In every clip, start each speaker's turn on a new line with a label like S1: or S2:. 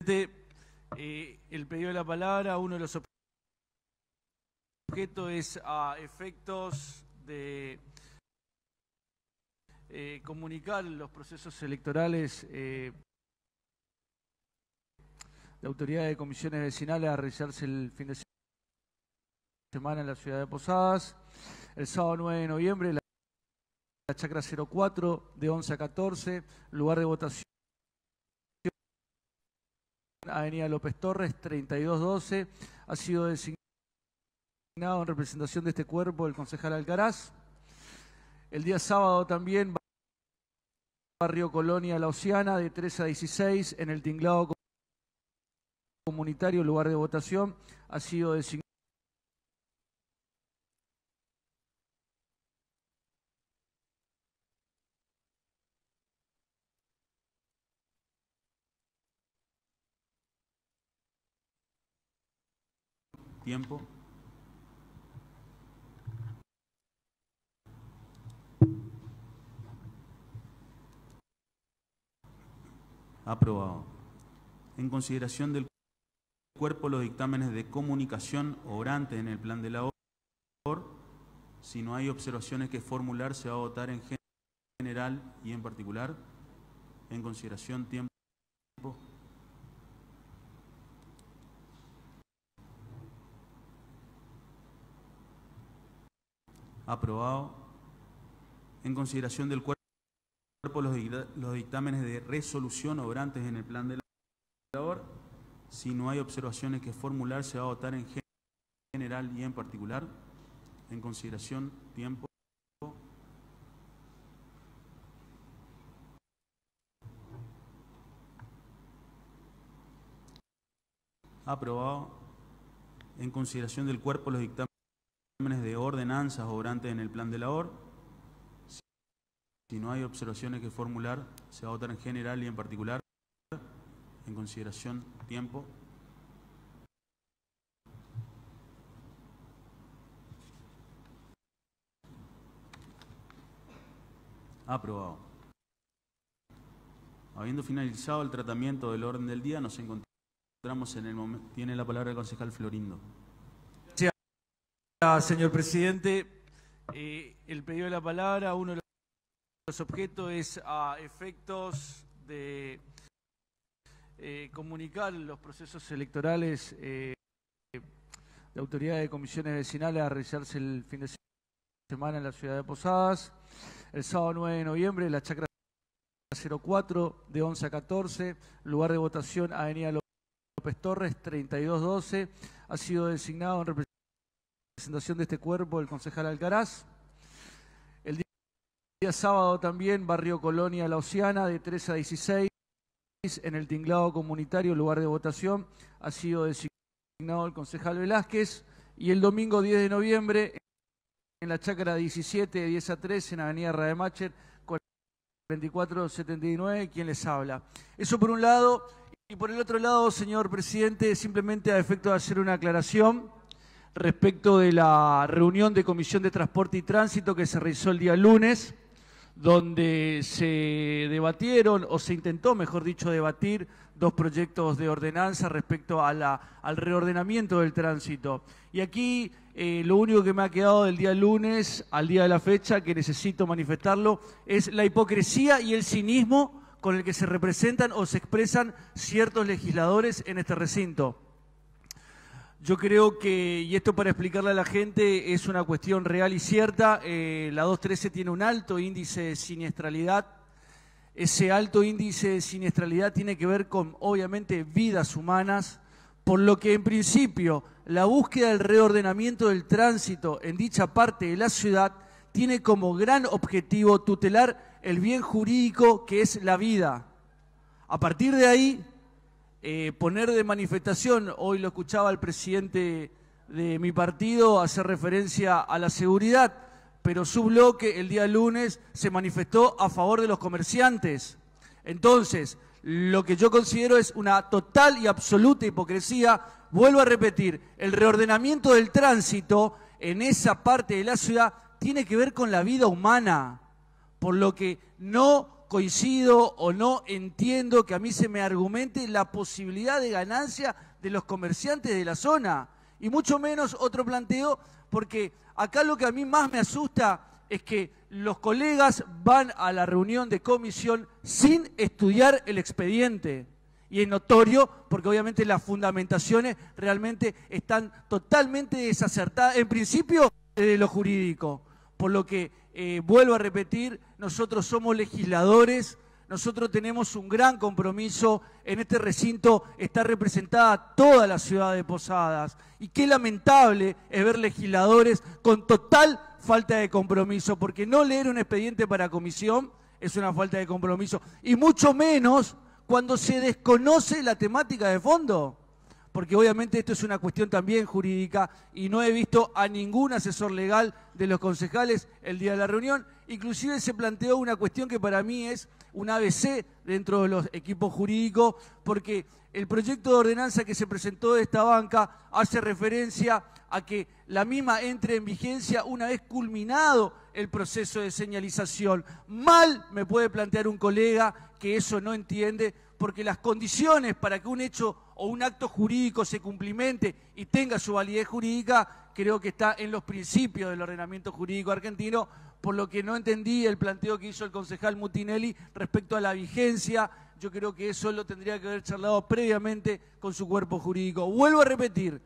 S1: El pedido de la palabra, uno de los objetos es a efectos de comunicar los procesos electorales de autoridades de comisiones vecinales a realizarse el fin de semana en la ciudad de Posadas. El sábado 9 de noviembre, la chacra 04, de 11 a 14, lugar de votación, Avenida López Torres, 3212, ha sido designado en representación de este cuerpo el concejal Alcaraz. El día sábado también, barrio Colonia La Oceana, de 13 a 16, en el tinglado comunitario, lugar de votación, ha sido designado
S2: tiempo. Aprobado. En consideración del cuerpo los dictámenes de comunicación obrantes en el plan de labor. Si no hay observaciones que formular, se va a votar en general y en particular. En consideración, tiempo. Aprobado. En consideración del cuerpo los dictámenes de resolución obrantes en el plan de labor. Si no hay observaciones que formular, se va a votar en general y en particular. En consideración, tiempo. Aprobado. En consideración del cuerpo los dictámenes de ordenanzas obrantes en el plan de labor. Si no hay observaciones que formular, se va a votar en general y en particular. En consideración, tiempo. Aprobado. Habiendo finalizado el tratamiento del orden del día, nos encontramos en el momento. Tiene la palabra el concejal Florindo.
S1: Gracias, señor presidente. El pedido de la palabra, uno de los objetos es a efectos de comunicar los procesos electorales de autoridades de comisiones vecinales a realizarse el fin de semana en la ciudad de Posadas. El sábado 9 de noviembre, la chacra 04, de 11 a 14, lugar de votación, Avenida López Torres, 3212, ha sido designado en representación de este cuerpo el concejal Alcaraz. El día sábado también, barrio Colonia La Oceana, de 13 a 16, en el tinglado comunitario, lugar de votación, ha sido designado el concejal Velázquez. Y el domingo 10 de noviembre, en la chacra 17, de 10 a 13, en Avenida Rademacher, 2479, quien les habla. Eso por un lado. Y por el otro lado, señor presidente, simplemente a efecto de hacer una aclaración respecto de la reunión de Comisión de Transporte y Tránsito que se realizó el día lunes, donde se debatieron, o se intentó, mejor dicho, debatir dos proyectos de ordenanza respecto a al reordenamiento del tránsito. Y aquí lo único que me ha quedado del día lunes al día de la fecha, que necesito manifestarlo, es la hipocresía y el cinismo con el que se representan o se expresan ciertos legisladores en este recinto. Yo creo que, y esto para explicarle a la gente, es una cuestión real y cierta. La 213 tiene un alto índice de siniestralidad. Ese alto índice de siniestralidad tiene que ver con, obviamente, vidas humanas, por lo que, en principio, la búsqueda del reordenamiento del tránsito en dicha parte de la ciudad tiene como gran objetivo tutelar el bien jurídico que es la vida. A partir de ahí, poner de manifestación, hoy lo escuchaba el presidente de mi partido hacer referencia a la seguridad, pero su bloque el día lunes se manifestó a favor de los comerciantes. Entonces, lo que yo considero es una total y absoluta hipocresía. Vuelvo a repetir, el reordenamiento del tránsito en esa parte de la ciudad tiene que ver con la vida humana, por lo que no coincido o no entiendo que a mí se me argumente la posibilidad de ganancia de los comerciantes de la zona. Y mucho menos otro planteo, porque acá lo que a mí más me asusta es que los colegas van a la reunión de comisión sin estudiar el expediente. Y es notorio porque obviamente las fundamentaciones realmente están totalmente desacertadas, en principio desde lo jurídico. Por lo que, vuelvo a repetir, nosotros somos legisladores, nosotros tenemos un gran compromiso. En este recinto está representada toda la ciudad de Posadas. Y qué lamentable es ver legisladores con total falta de compromiso, porque no leer un expediente para comisión es una falta de compromiso, y mucho menos cuando se desconoce la temática de fondo, porque obviamente esto es una cuestión también jurídica y no he visto a ningún asesor legal de los concejales el día de la reunión. Inclusive se planteó una cuestión que para mí es un ABC dentro de los equipos jurídicos, porque el proyecto de ordenanza que se presentó de esta banca hace referencia a que la misma entre en vigencia una vez culminado el proceso de señalización. Mal me puede plantear un colega que eso no entiende, porque las condiciones para que un hecho o un acto jurídico se cumplimente y tenga su validez jurídica, creo que está en los principios del ordenamiento jurídico argentino, por lo que no entendí el planteo que hizo el concejal Mutinelli respecto a la vigencia. Yo creo que eso lo tendría que haber charlado previamente con su cuerpo jurídico. Vuelvo a repetir,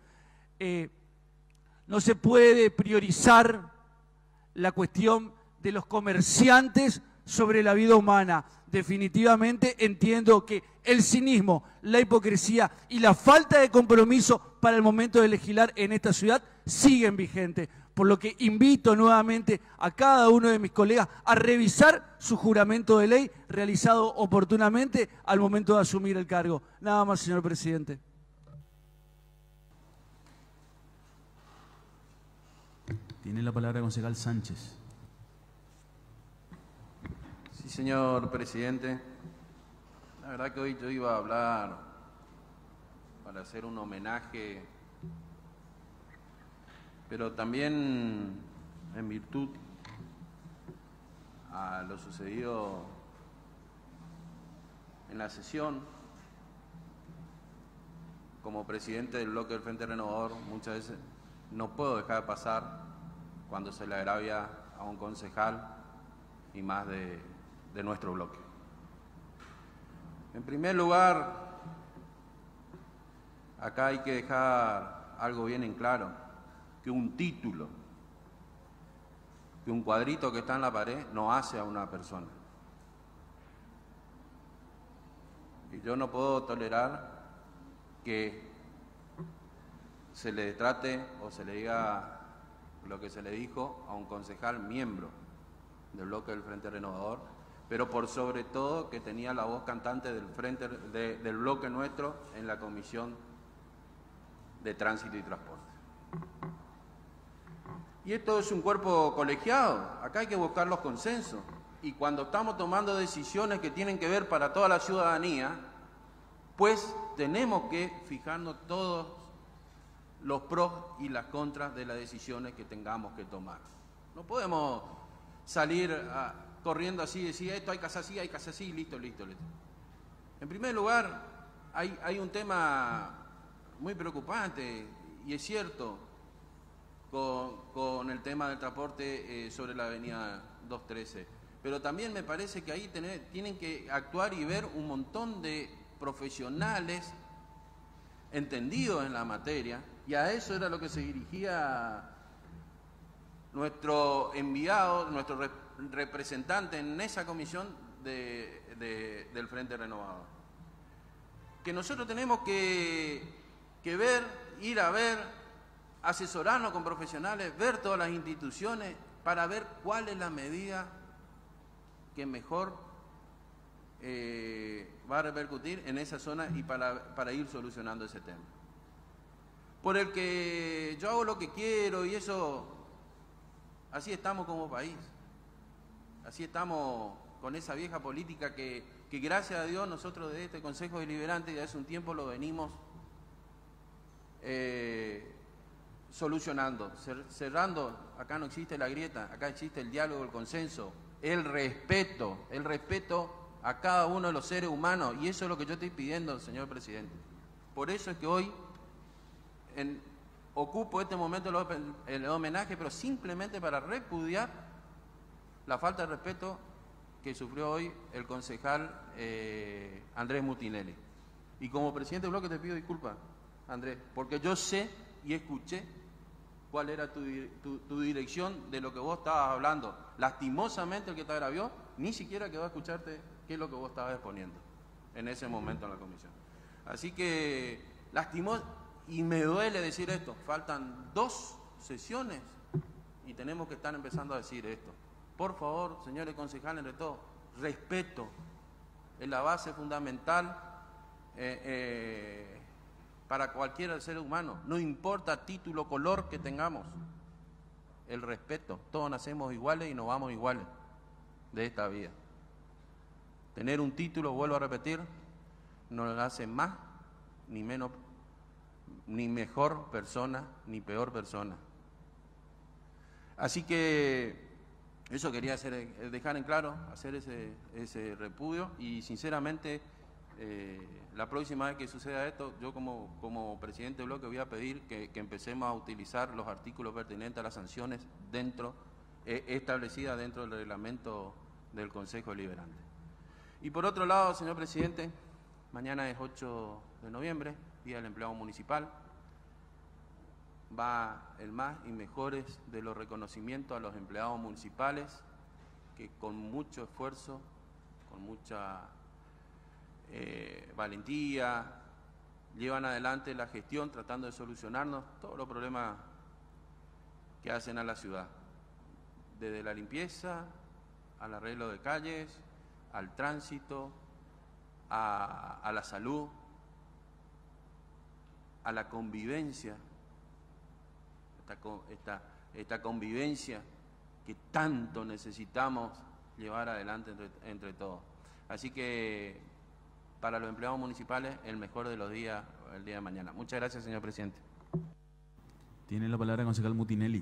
S1: no se puede priorizar la cuestión de los comerciantes sobre la vida humana. Definitivamente entiendo que el cinismo, la hipocresía y la falta de compromiso para el momento de legislar en esta ciudad siguen vigentes. Por lo que invito nuevamente a cada uno de mis colegas a revisar su juramento de ley realizado oportunamente al momento de asumir el cargo. Nada más, señor presidente.
S2: Tiene la palabra el concejal Sánchez.
S3: Sí, señor presidente. La verdad que hoy yo iba a hablar para hacer un homenaje, pero también en virtud a lo sucedido en la sesión. Como presidente del bloque del Frente Renovador, muchas veces no puedo dejar de pasar cuando se le agravia a un concejal y más de nuestro bloque. En primer lugar, acá hay que dejar algo bien en claro, que un título, que un cuadrito que está en la pared no hace a una persona. Y yo no puedo tolerar que se le trate o se le diga lo que se le dijo a un concejal miembro del bloque del Frente Renovador, pero por sobre todo que tenía la voz cantante del bloque nuestro en la Comisión de Tránsito y Transporte. Y esto es un cuerpo colegiado, acá hay que buscar los consensos, y cuando estamos tomando decisiones que tienen que ver para toda la ciudadanía, pues tenemos que fijarnos todos los pros y las contras de las decisiones que tengamos que tomar. No podemos salir corriendo así y decir esto hay que hacer así, listo. En primer lugar, hay un tema muy preocupante, y es cierto, con el tema del transporte sobre la avenida 213. Pero también me parece que ahí tienen que actuar y ver un montón de profesionales entendidos en la materia, y a eso era lo que se dirigía nuestro enviado, nuestro representante en esa comisión del Frente Renovador. Que nosotros tenemos que ver, ir a ver, asesorarnos con profesionales, ver todas las instituciones para ver cuál es la medida que mejor va a repercutir en esa zona y para ir solucionando ese tema. Por el que yo hago lo que quiero y eso, así estamos como país, así estamos con esa vieja política que gracias a Dios nosotros de este Consejo Deliberante ya hace un tiempo lo venimos solucionando, cerrando. Acá no existe la grieta, acá existe el diálogo, el consenso, el respeto a cada uno de los seres humanos, y eso es lo que yo estoy pidiendo, señor presidente. Por eso es que hoy ocupo este momento el homenaje, pero simplemente para repudiar la falta de respeto que sufrió hoy el concejal Andrés Mutinelli. Y como presidente del bloque te pido disculpas, Andrés, porque yo sé y escuché cuál era tu dirección de lo que vos estabas hablando. Lastimosamente el que te agravió ni siquiera quedó a escucharte qué es lo que vos estabas exponiendo en ese momento en la comisión. Así que lastimó, y me duele decir esto, faltan 2 sesiones y tenemos que estar empezando a decir esto. Por favor, señores concejales, entre todos, respeto es la base fundamental para cualquier ser humano, no importa título, color que tengamos, el respeto. Todos nacemos iguales y nos vamos iguales de esta vida. Tener un título, vuelvo a repetir, no lo hace más ni menos, ni mejor persona, ni peor persona. Así que eso quería hacer, dejar en claro, hacer ese repudio, y sinceramente la próxima vez que suceda esto, yo como presidente del bloque voy a pedir que empecemos a utilizar los artículos pertinentes a las sanciones establecidas dentro del reglamento del Consejo Deliberante. Y por otro lado, señor presidente, mañana es 8 de noviembre, Día del Empleado Municipal. Va el más y mejores de los reconocimientos a los empleados municipales que con mucho esfuerzo, con mucha valentía, llevan adelante la gestión tratando de solucionarnos todos los problemas que hacen a la ciudad, desde la limpieza, al arreglo de calles, al tránsito, a la salud, a la convivencia, esta convivencia que tanto necesitamos llevar adelante entre todos. Así que para los empleados municipales, el mejor de los días, el día de mañana. Muchas gracias, señor presidente.
S2: Tiene la palabra el concejal Mutinelli.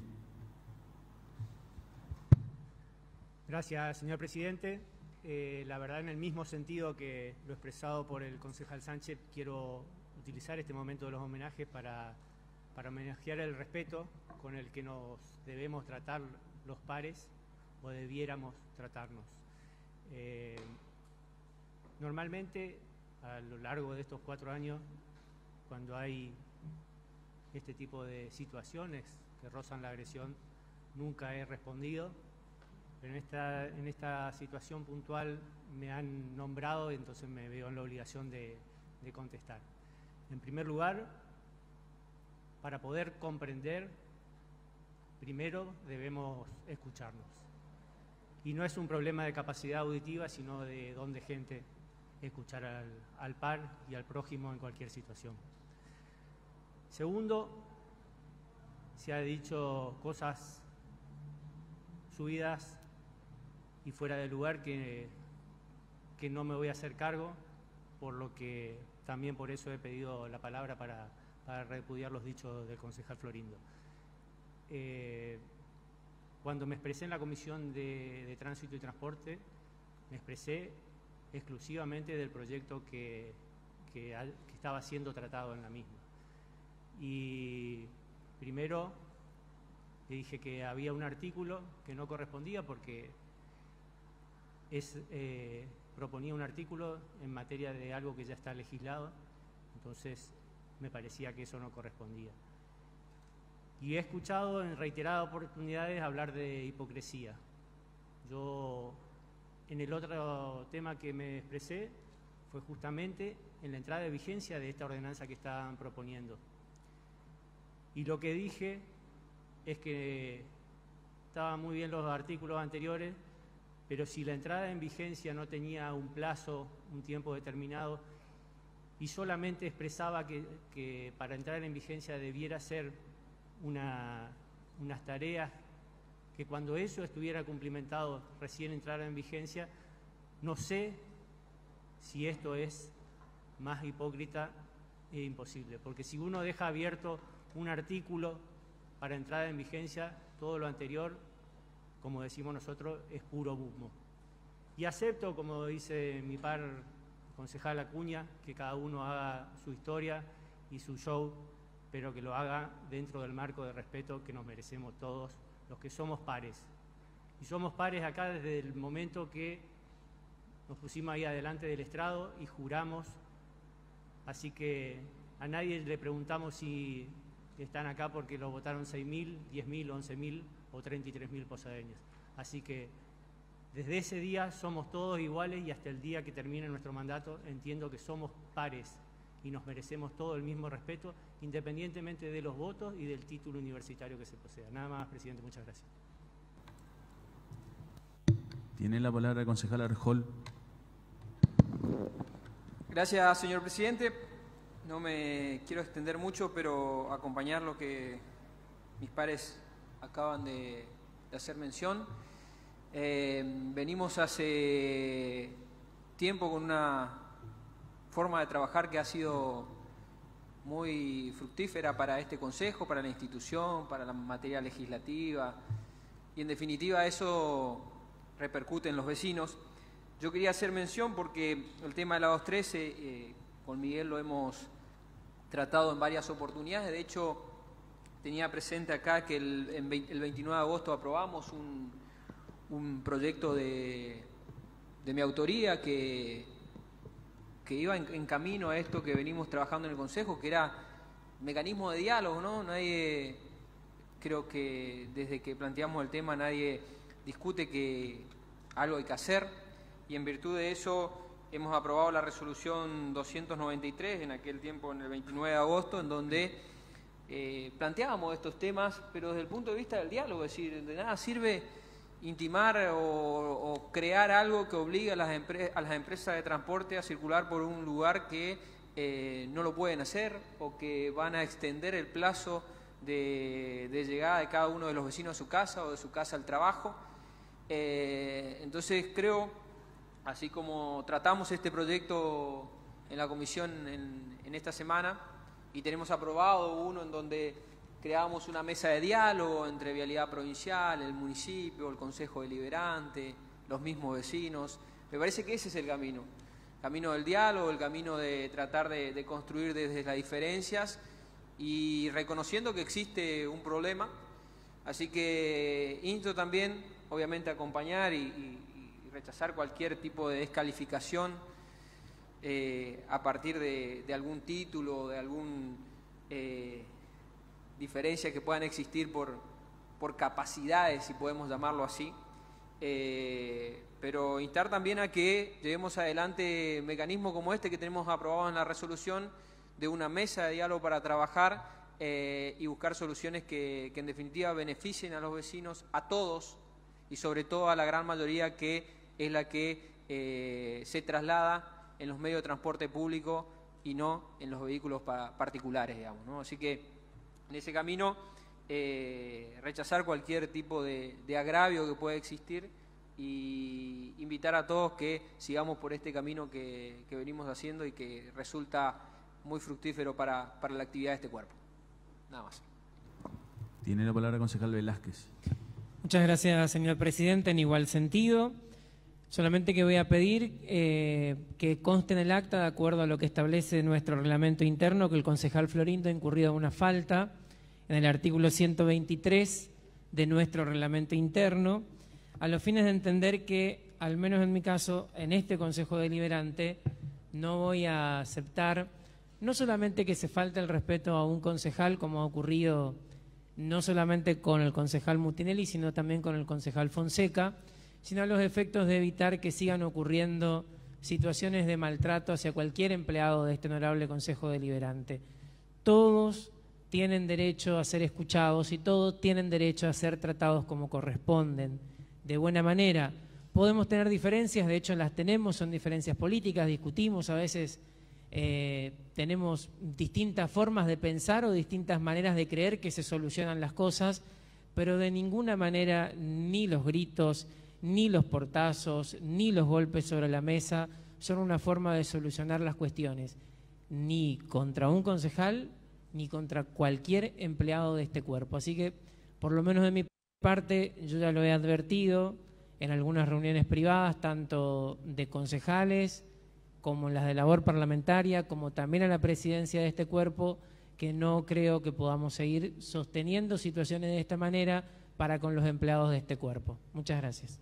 S4: Gracias, señor presidente. La verdad, en el mismo sentido que lo expresado por el concejal Sánchez, quiero utilizar este momento de los homenajes para homenajear el respeto con el que nos debemos tratar los pares, o debiéramos tratarnos. Normalmente, a lo largo de estos 4 años, cuando hay este tipo de situaciones que rozan la agresión, nunca he respondido, pero en esta situación puntual me han nombrado y entonces me veo en la obligación de contestar. En primer lugar, para poder comprender, primero debemos escucharnos. Y no es un problema de capacidad auditiva, sino de don de gente escuchar al par y al prójimo en cualquier situación. Segundo, se ha dicho cosas subidas y fuera de lugar que no me voy a hacer cargo, por lo que también por eso he pedido la palabra para repudiar los dichos del concejal Florindo. Cuando me expresé en la Comisión de Tránsito y Transporte, me expresé exclusivamente del proyecto que estaba siendo tratado en la misma. Y primero le dije que había un artículo que no correspondía porque proponía un artículo en materia de algo que ya está legislado, entonces me parecía que eso no correspondía. Y he escuchado en reiteradas oportunidades hablar de hipocresía. Yo, en el otro tema que me expresé, fue justamente en la entrada de vigencia de esta ordenanza que estaban proponiendo. Y lo que dije es que estaban muy bien los artículos anteriores, pero si la entrada en vigencia no tenía un plazo, un tiempo determinado, y solamente expresaba que para entrar en vigencia debiera ser unas tareas que cuando eso estuviera cumplimentado recién entrara en vigencia, no sé si esto es más hipócrita e imposible, porque si uno deja abierto un artículo para entrada en vigencia, todo lo anterior como decimos nosotros, es puro humo. Y acepto, como dice mi par concejal Acuña, que cada uno haga su historia y su show, pero que lo haga dentro del marco de respeto que nos merecemos todos los que somos pares. Y somos pares acá desde el momento que nos pusimos ahí adelante del estrado y juramos. Así que a nadie le preguntamos si están acá porque lo votaron 6.000, 10.000, 11.000 o 33.000 posadeños. Así que desde ese día somos todos iguales y hasta el día que termine nuestro mandato entiendo que somos pares y nos merecemos todo el mismo respeto, independientemente de los votos y del título universitario que se posea. Nada más, presidente, muchas gracias.
S2: Tiene la palabra el concejal Arjol.
S5: Gracias, señor presidente. No me quiero extender mucho, pero acompañar lo que mis pares acaban de hacer mención. Venimos hace tiempo con una forma de trabajar que ha sido muy fructífera para este consejo, para la institución, para la materia legislativa, y en definitiva eso repercute en los vecinos. Yo quería hacer mención porque el tema de la 213, con Miguel lo hemos tratado en varias oportunidades. De hecho, tenía presente acá que el 29 de agosto aprobamos un proyecto de mi autoría que iba en camino a esto que venimos trabajando en el Consejo, que era mecanismo de diálogo, ¿no? Nadie, creo que desde que planteamos el tema, nadie discute que algo hay que hacer, y en virtud de eso hemos aprobado la resolución 293 en aquel tiempo, en el 29 de agosto, en donde planteábamos estos temas, pero desde el punto de vista del diálogo, es decir, de nada sirve intimar o crear algo que obligue a las empresas de transporte a circular por un lugar que no lo pueden hacer, o que van a extender el plazo de llegada de cada uno de los vecinos a su casa o de su casa al trabajo. Entonces creo, así como tratamos este proyecto en la comisión en esta semana, y tenemos aprobado uno en donde creamos una mesa de diálogo entre Vialidad Provincial, el municipio, el Consejo Deliberante, los mismos vecinos. Me parece que ese es el camino del diálogo, el camino de tratar de construir desde las diferencias y reconociendo que existe un problema. Así que insto también, obviamente, a acompañar y rechazar cualquier tipo de descalificación a partir de algún título, de algún diferencia que puedan existir por capacidades, si podemos llamarlo así, pero instar también a que llevemos adelante mecanismos como este que tenemos aprobado en la resolución, de una mesa de diálogo para trabajar y buscar soluciones que en definitiva beneficien a los vecinos, a todos, y sobre todo a la gran mayoría, que es la que se traslada en los medios de transporte público y no en los vehículos particulares, digamos, ¿no? Así que en ese camino rechazar cualquier tipo de agravio que pueda existir y invitar a todos que sigamos por este camino que venimos haciendo y que resulta muy fructífero para la actividad de este cuerpo. Nada más.
S2: Tiene la palabra el concejal Velázquez.
S6: Muchas gracias, señor presidente. En igual sentido, solamente que voy a pedir que conste en el acta, de acuerdo a lo que establece nuestro reglamento interno, que el concejal Florindo ha incurrido en una falta en el artículo 123 de nuestro reglamento interno, a los fines de entender que, al menos en mi caso, en este Consejo Deliberante, no voy a aceptar no solamente que se falte el respeto a un concejal, como ha ocurrido no solamente con el concejal Mutinelli, sino también con el concejal Fonseca, sino a los efectos de evitar que sigan ocurriendo situaciones de maltrato hacia cualquier empleado de este honorable Consejo Deliberante. Todos tienen derecho a ser escuchados y todos tienen derecho a ser tratados como corresponden, de buena manera. Podemos tener diferencias, de hecho las tenemos, son diferencias políticas, discutimos, a veces tenemos distintas formas de pensar o distintas maneras de creer que se solucionan las cosas, pero de ninguna manera ni los gritos, ni los portazos, ni los golpes sobre la mesa son una forma de solucionar las cuestiones, ni contra un concejal, ni contra cualquier empleado de este cuerpo. Así que, por lo menos de mi parte, yo ya lo he advertido en algunas reuniones privadas, tanto de concejales como en las de labor parlamentaria, como también a la presidencia de este cuerpo, que no creo que podamos seguir sosteniendo situaciones de esta manera para con los empleados de este cuerpo. Muchas gracias.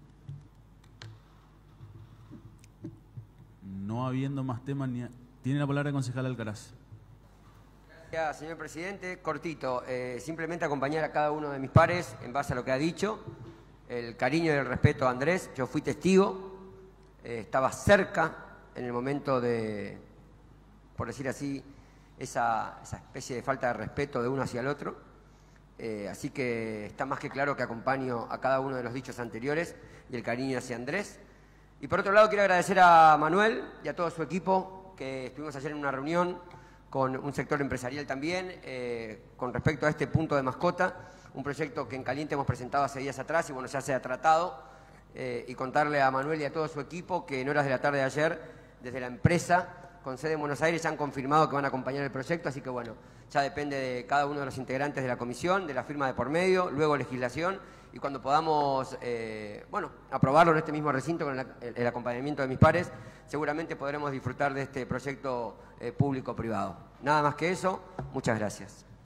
S2: No habiendo más temas, tiene la palabra el concejal Alcaraz.
S7: Gracias, señor presidente. Cortito, simplemente acompañar a cada uno de mis pares en base a lo que ha dicho. El cariño y el respeto a Andrés, yo fui testigo, estaba cerca en el momento de, por decir así, esa especie de falta de respeto de uno hacia el otro. Así que está más que claro que acompaño a cada uno de los dichos anteriores y el cariño hacia Andrés. Y por otro lado quiero agradecer a Manuel y a todo su equipo, que estuvimos ayer en una reunión con un sector empresarial también, con respecto a este punto de mascota, un proyecto que en Caliente hemos presentado hace días atrás y bueno, ya se ha tratado, y contarle a Manuel y a todo su equipo que en horas de la tarde de ayer, desde la empresa con sede en Buenos Aires, ya han confirmado que van a acompañar el proyecto, así que bueno, ya depende de cada uno de los integrantes de la comisión, de la firma de por medio, luego legislación, y cuando podamos bueno, aprobarlo en este mismo recinto con el acompañamiento de mis pares, seguramente podremos disfrutar de este proyecto público-privado. Nada más que eso, muchas gracias.